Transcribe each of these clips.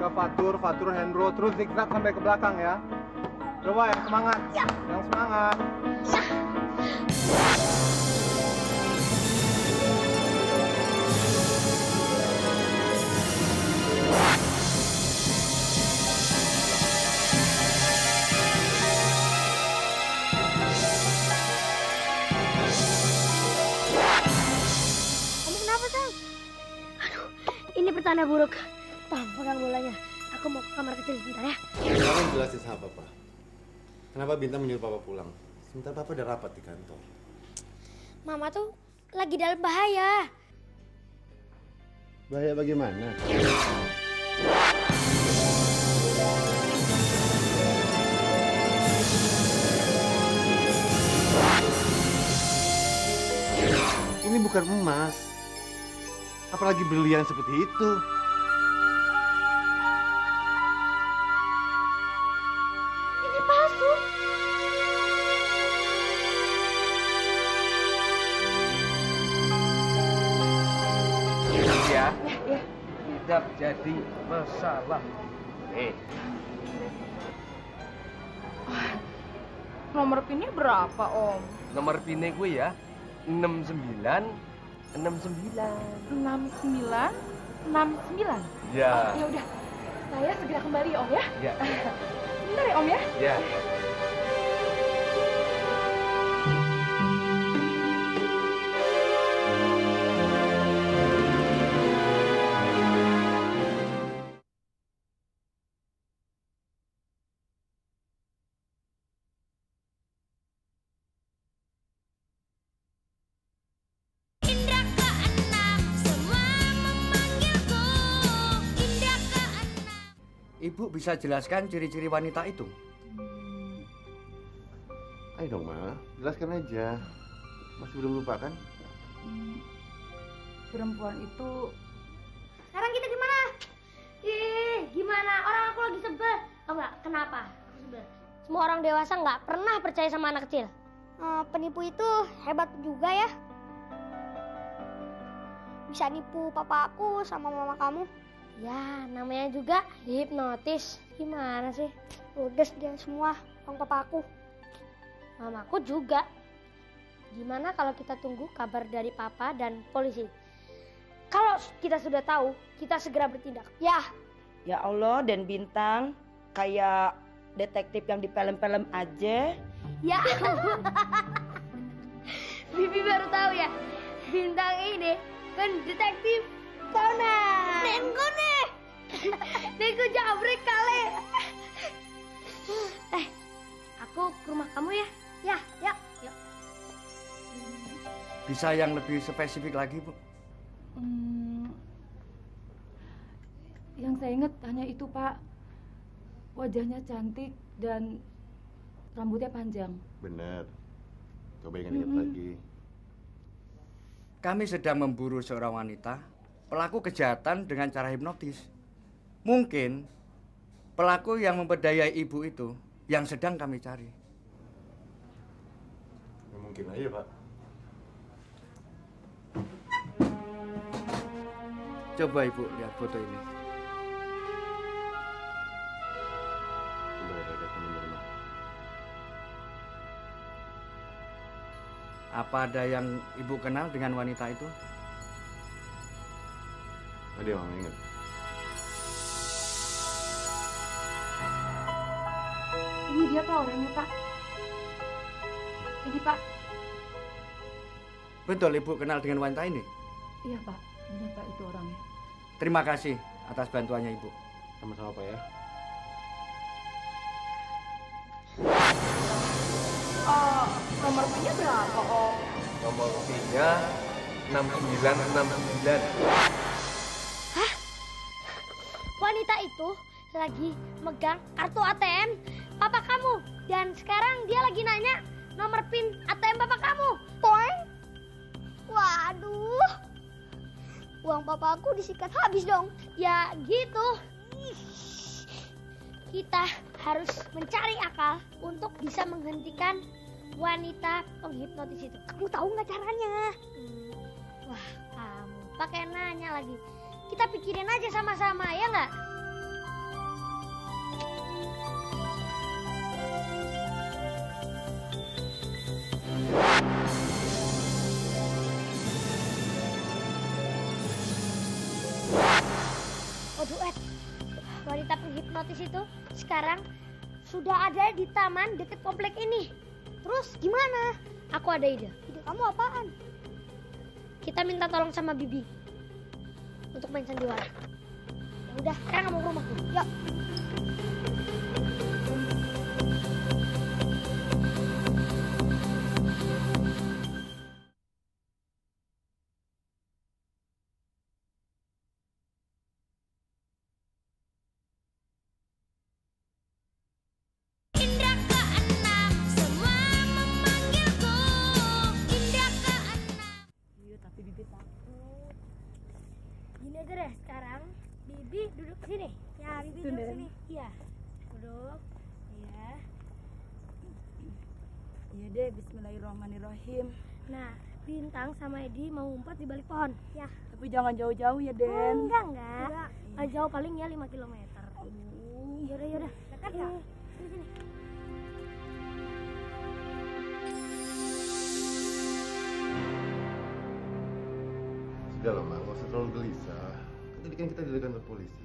Fatur, Fatur, Hendro, terus zigzag sampai ke belakang ya. Coba yang semangat. Ya. Yang semangat. Ya. Kamu kenapa, Sang? Aduh, ini pertanda buruk. Tolong pegang bolanya. Aku mau ke kamar kecil sebentar ya. Kamu jelasin sama Papa. Kenapa Bintang menyuruh Papa pulang? Sementara Papa udah rapat di kantor. Mama tuh lagi dalam bahaya. Bahaya bagaimana? Ini bukan emas. Apalagi berlian seperti itu. Ini palsu. Ya, tidak jadi masalah. Nomor pinnya berapa, Om? Nomor PIN gue ya 6969. 6969. Ya. Ya udah, saya segera kembali ya, Om ya. Ya. Bentar ya, Om ya. Ya. Indra keenam, semua memanggilku. Indra keenam. Ibu bisa jelaskan ciri-ciri wanita itu? Ayo dong, Ma. Jelaskan aja. Masih belum lupa kan? Perempuan itu Sekarang kita gimana? Gimana? Orang aku lagi sebel. Tau nggak kenapa? Aku sebel. Semua orang dewasa nggak pernah percaya sama anak kecil. Penipu itu hebat juga ya. Bisa nipu papa aku sama mama kamu. Ya, namanya juga hipnotis. Gimana sih? Ludes dia semua, orang papa aku. Mamaku juga. Gimana kalau kita tunggu kabar dari papa dan polisi? Kalau kita sudah tahu, kita segera bertindak. Ya. Ya Allah, dan Bintang kayak detektif yang di film-film aja. Ya. Bibi baru tahu ya. Bintang ini kan detektif Conan. Nengko nih. Nengko jabrik kali. Aku ke rumah kamu ya. Ya, yuk. Bisa yang lebih spesifik lagi, Bu? yang saya ingat hanya itu, Pak. Wajahnya cantik dan rambutnya panjang. Bener. Coba ingat-ingat lagi. Kami sedang memburu seorang wanita pelaku kejahatan dengan cara hipnotis. Mungkin pelaku yang memperdayai ibu itu yang sedang kami cari. Ya, mungkin aja, Pak. Coba Ibu lihat foto ini. Coba ada kamu di rumah. Apa ada yang Ibu kenal dengan wanita itu? Ada yang ingat. Ini dia, Pak, orangnya, Pak. Ini, Pak. Betul Ibu kenal dengan wanita ini? Iya, Pak. Benar, Pak, itu orangnya. Terima kasih atas bantuannya Ibu. Sama-sama, Pak ya. Nomor pinnya berapa, Om? Nomor PIN-nya 6969. Wanita itu lagi megang kartu ATM papa kamu. Dan sekarang dia lagi nanya nomor PIN ATM papa kamu. Toeng. Waduh. Uang papa aku disikat habis dong. Ya gitu. Kita harus mencari akal untuk bisa menghentikan wanita penghipnotis itu. Kamu tahu nggak caranya? Wah, kamu pakai nanya lagi. Kita pikirin aja sama-sama, ya nggak? Waduh, wanita penghipnotis itu sekarang sudah ada di taman dekat komplek ini. Terus gimana? Aku ada ide. Ide kamu apaan? Kita minta tolong sama Bibi untuk main sandiwara. Ya udah, sekarang kamu ke rumahku. Yuk. Indra keenam, semua memanggilku. Indra keenam. Iya, tapi Bibi takut. Gini aja deh sekarang. Bibi duduk sini. Ya, Bibi duduk sini. Iya. Duduk. Iya. Iya deh, bismillahirrahmanirrahim. Nah, Bintang sama Edi mau ngumpet di balik pohon. Ya. Tapi jangan jauh-jauh ya, Den. Enggak. Jauh paling ya 5 kilometer. Yaudah. Dekat ya? Sini. Sudah loh, Mak. Nggak usah terlalu gelisah. Kan tadi kan kita di kantor polisi.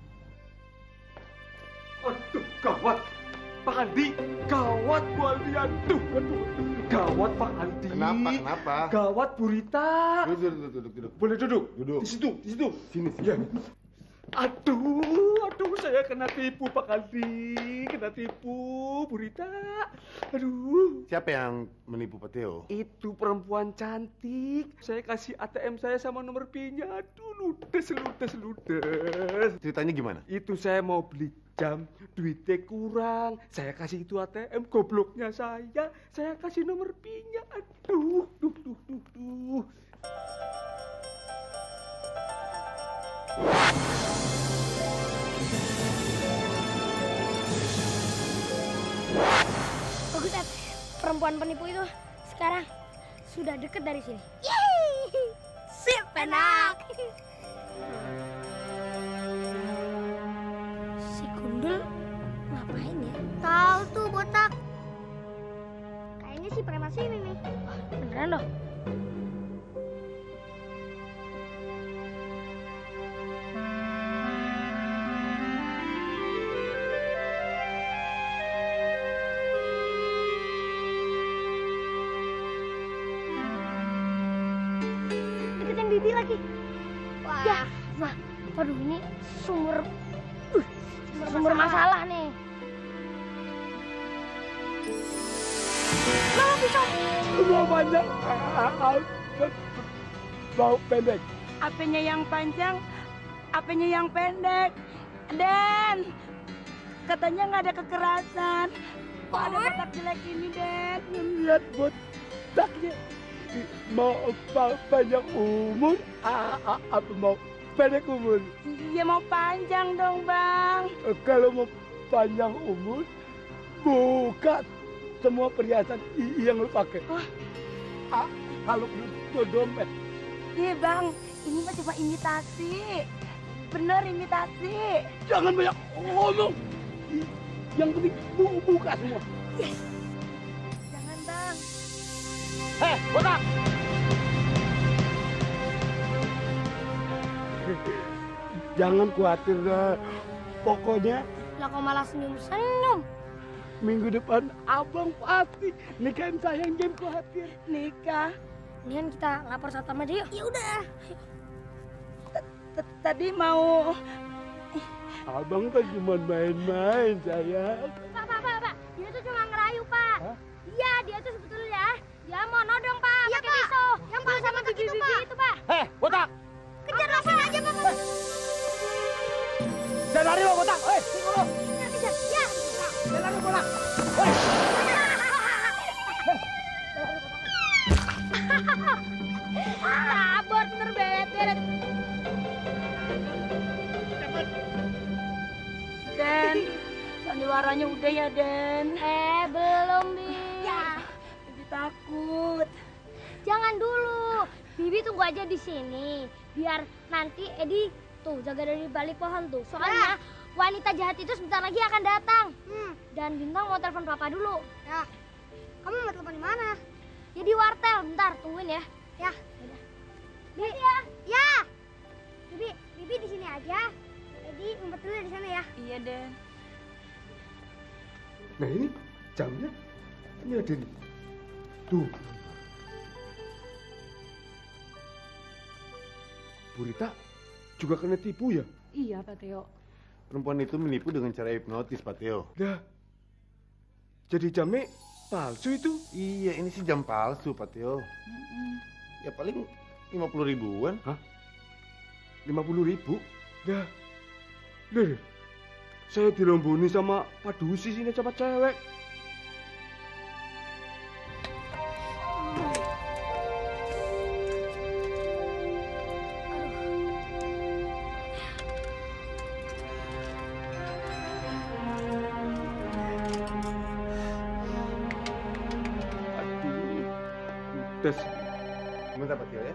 Aduh, gawat. Pak Andi, gawat Bu Andi. Aduh. Gawat Pak Andi. Kenapa? Gawat Bu Rita. Duduk. Boleh duduk? Duduk. Di situ. Sini. Ya. Aduh, saya kena tipu Pak Andi. Kena tipu Bu Rita. Aduh. Siapa yang menipu Pak Theo? Itu perempuan cantik. Saya kasih ATM saya sama nomor PIN-nya. Aduh, ludes. Ceritanya gimana? Itu saya mau beli jam, duitnya kurang. Saya kasih itu ATM, gobloknya saya kasih nomor PIN-nya. Aduh. Bagus, Ed. Perempuan penipu itu sekarang sudah dekat dari sini. Yeay! Sip, enak. Si Gundul ngapain ya? Tahu tuh botak. Kayaknya si preman sini nih. Wah, beneran loh. Deketin Bibi lagi. Wah. Ya, waduh ini sumber masalah nih. Bawa pisau. Mau panjang, mau pendek. Apanya yang panjang, apanya yang pendek. Den, katanya nggak ada kekerasan. Kok ada botak jelek ini, Den? Lihat botaknya. Mau panjang umur, apa mau pendek umur? Iya mau panjang dong, Bang. Kalau mau panjang umur, buka semua perhiasan yang lu pakai. Kalau lu dompet. Iya, Bang. Ini mah cuma imitasi. Bener imitasi. Jangan banyak ngomong. Yang penting buka semua. Jangan, Bang. Botak! Jangan khawatir dah. Pokoknya Lah kok malah senyum-senyum? minggu depan abang pasti nikahin saya, jangan khawatir. Nikah. Mendingan kita lapor satpam aja yuk. Ya udah. Tadi mau... Abang kan cuma main-main, sayang. Pak. Dia tuh cuma ngerayu, Pak. Hah? Iya, dia tuh sebetulnya dia mau nodong, Pak. Iya, pakai pisau. Yang Pak sama bibi-bibi itu, Pak. Botak! Kejar langsung aja, Pak. Jangan lari lo, botak! Tunggu lo! Kejar. Ya. Jangan lari, botak! Sabar, bener beret. Den, sandiwaranya udah ya, Den. Belum, Bi. Ya. Bibi takut. Jangan dulu. Bibi tunggu aja di sini. Biar nanti Edi tuh jaga dari balik pohon tuh. Soalnya wanita jahat itu sebentar lagi akan datang. Dan Bintang mau telepon Papa dulu. Ya. Kamu mau telepon di mana? Ya di wartel. Bentar, tungguin ya. Ya. Bibi ya. Ya. Bibi di sini aja. Jadi ngumpet dulu di sana ya. Iya, Den. Nah ini jamnya. Ini ada nih. Tuh. Bu Rita juga kena tipu ya? Iya, Pak Teo. Perempuan itu menipu dengan cara hipnotis, Pak Teo. Dah. Jadi jamnya palsu itu? Iya, ini sih jam palsu, Pak Teo. Ya paling 50 ribuan. Hah? 50.000? Dah. Nih, saya diromboni sama Pak Dusi sini sama cewek. Aduh, udah. Sebentar, Pak Teo ya.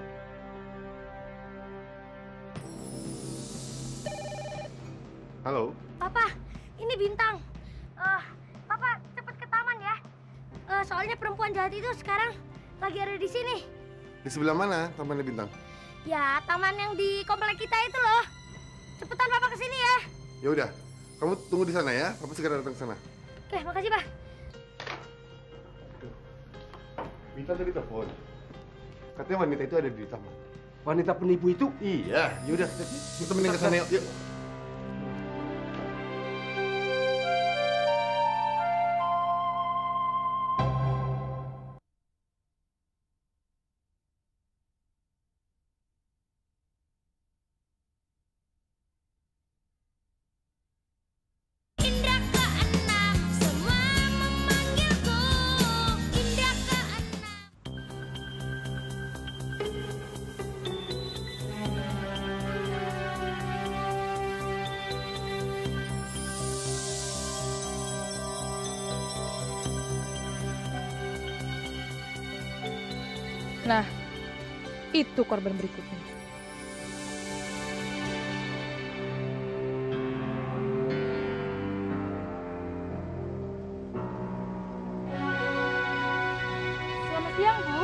Halo? Papa, ini Bintang. Papa cepet ke taman ya. Soalnya perempuan jahat itu sekarang lagi ada di sini. Di sebelah mana tamannya Bintang? Ya, taman yang di komplek kita itu loh. Cepetan Papa ke sini ya. Ya udah, kamu tunggu di sana ya. Papa segera datang ke sana. Oke, makasih Pak. Bintang tadi telepon. Katanya wanita itu ada di taman. Wanita penipu itu? Iya, yaudah. Kita mending ke sana yuk. Yuk. Indra keenam, semua memanggilku. Indra keenam. Nah, itu korban berikutnya. Selamat siang, Bu.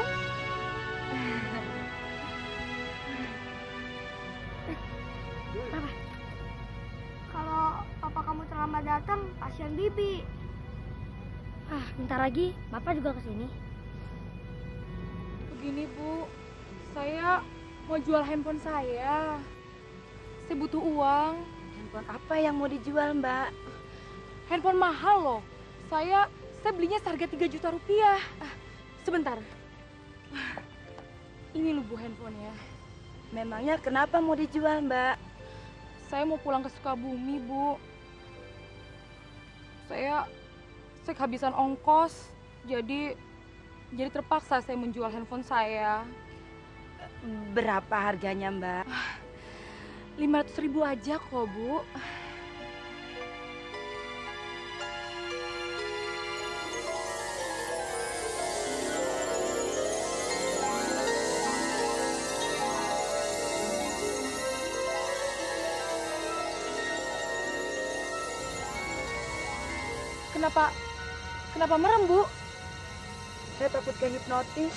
Kalau Papa kamu terlambat datang, kasihan Bibi. Bentar lagi Papa juga ke sini. Begini, Bu. Saya mau jual handphone saya. Saya butuh uang. Handphone apa yang mau dijual, Mbak? Handphone mahal loh. Saya belinya seharga 3 juta rupiah. Sebentar. Ini loh, Bu, handphonenya. Memangnya kenapa mau dijual, Mbak? Saya mau pulang ke Sukabumi, Bu. Saya kehabisan ongkos. Jadi terpaksa saya menjual handphone saya. Berapa harganya, Mbak? 500.000 aja kok, Bu. Kenapa merem, Bu? Saya takut kehipnotis.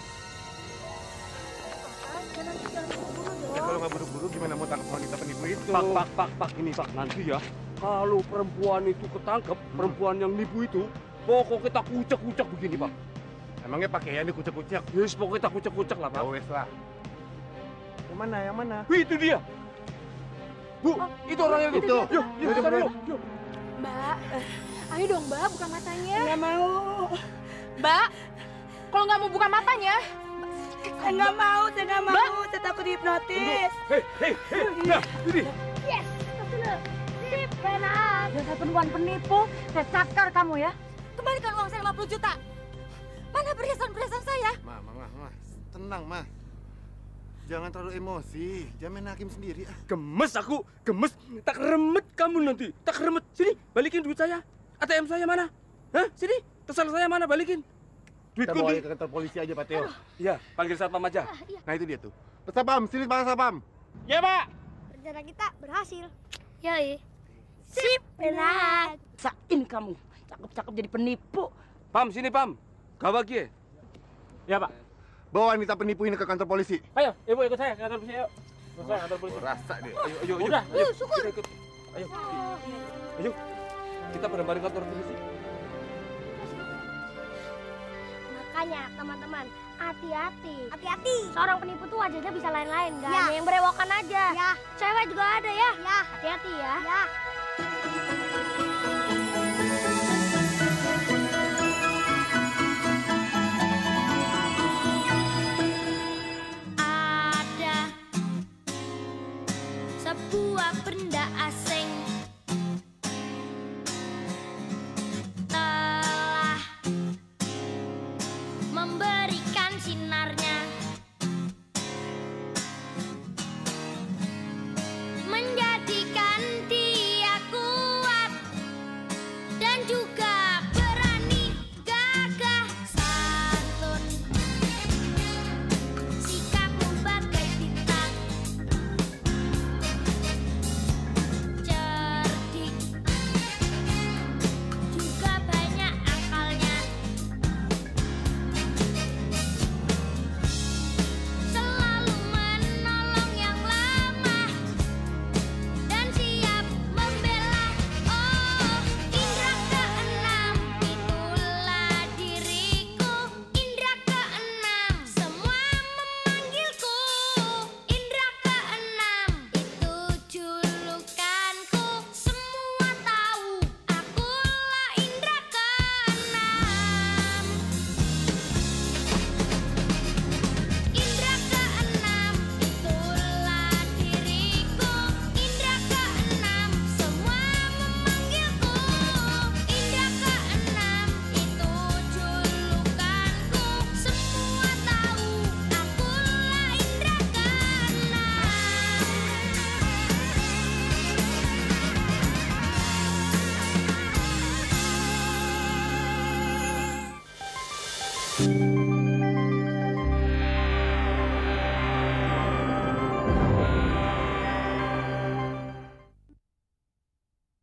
Ya, kalau nggak buru-buru gimana mau tangkap wanita penipu itu? Pak, ini Pak, nanti ya. Kalau perempuan itu ketangkep, perempuan yang nipu itu, pokoknya kita kucek-kucek begini, Pak. Emangnya pakaian dikucek-kucek? Yes, pokoknya kita kucek-kucek lah, Pak. Ya wes lah. Yang mana? Yang mana? Wih, itu dia. Bu, itu orangnya itu. Itu. Yuk, Yuk, sana, yuk. yuk. Mbak, ayo dong, Mbak, buka matanya. Nggak mau. Mbak, kalau nggak mau buka matanya, Saya nggak mau. Saya takut dihipnotis. Hei, nah, ini. Yes, betul. Sip, benar. dasar perempuan penipu, saya cakar kamu ya. Kembalikan uang saya 50 juta. Mana perhiasan-perhiasan saya? Ma, tenang, Ma. Jangan terlalu emosi. Jangan main hakim sendiri. Gemes aku, gemes. Tak remet kamu nanti, tak remet. Sini, balikin duit saya. ATM saya mana? Hah? Sini, tersal saya mana? Balikin. Kita Duitku bawa di... ke kantor polisi aja, Pak Teo. Iya, panggil satpam aja. Nah, itu dia tuh. Pak Sapam, sini Pak Sapam. Ya, Pak. Rencana kita berhasil. Yoi. Sip, benar. Sain kamu. Cakep-cakep jadi penipu. Pam, sini Pam. Gawat ya? Ya, Pak. Bawa wanita penipu ini ke kantor polisi. Ayo, Ibu ikut saya ke kantor polisi, ayo. Ikut saya kantor polisi. Rasa dia. Ayo. Syukur. Kita ikut. Ayo, ayo, kita bareng-bareng kantor polisi. Makanya teman-teman, hati-hati. Hati-hati. Seorang penipu tuh wajahnya bisa lain-lain, gak Ya. hanya yang berewokan aja. Ya. Cewek juga ada ya. Ya. Hati-hati ya. Ya. Ada sebuah benda asing telah memberikan sinarnya